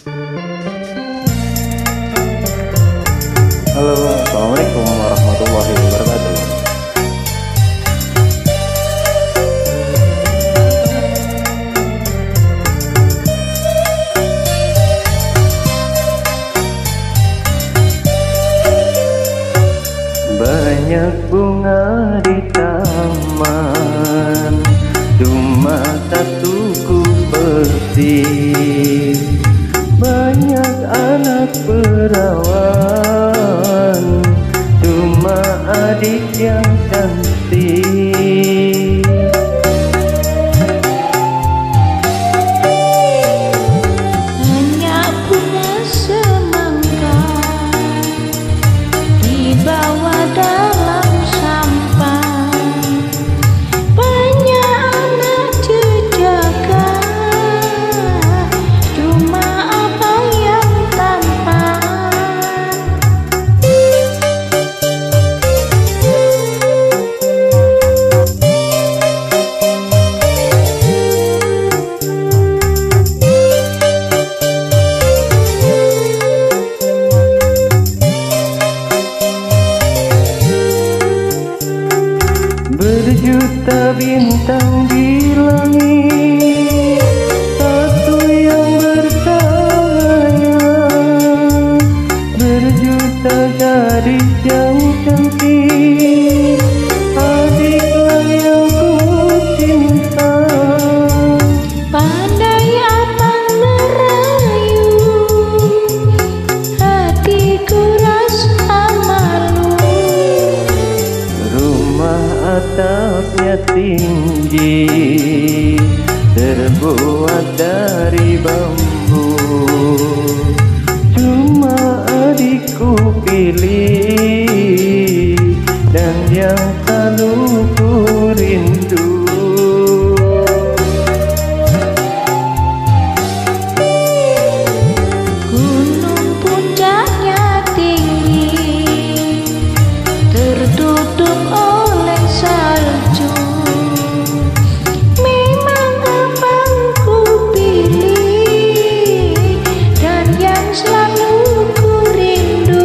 Halo, assalamualaikum warahmatullahi wabarakatuh. Banyak bunga di taman, cuma satu ku petik. Banyak anak perawan, cuma adik yang cantik. Banyak bunga semangka dibawa dalam sampah. Banyak anak dijaga, cuma apa yang tampan. Berjuta bintang di langit, satu yang bercahaya. Berjuta gadis yang cantik, adiklah yang ku cinta. Pandai abang merayu, hatiku rasa malu. Rumah atapnya tinggi, terbuat dari bambu. Cuma adikku pilih, dan yang selalu ku rindu. Gunung puncaknya tinggi, tertutup oleh salju. Memang abang ku pilih, dan yang selalu ku rindu.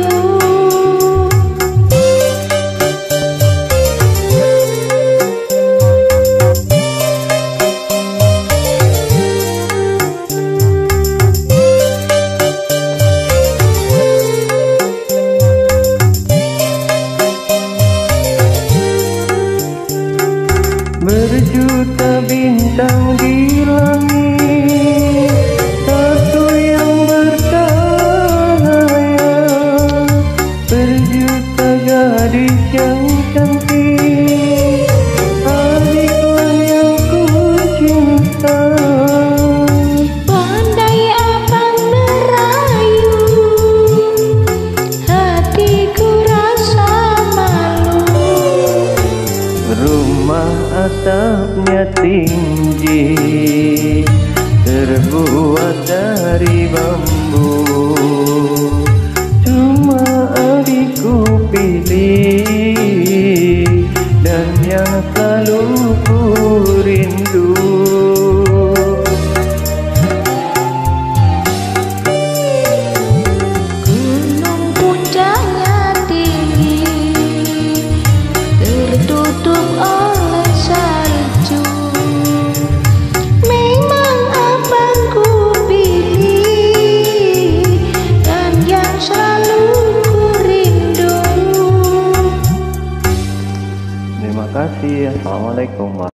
Berjuta bintang di langit, satu yang bercahaya. Berjuta gadis yang cantik, adiklah yang ku cinta. Pandai abang merayu, hatiku rasa malu. Rumah atapnya tinggi, terbuat dari bambu. Cuma adikku pilih, dan yang selalu ku rindu. Gunung puncaknya tinggi, tertutup oleh salju. Memang abang ku pilih, dan yang selalu ku rindu. Terima kasih. Assalamualaikum.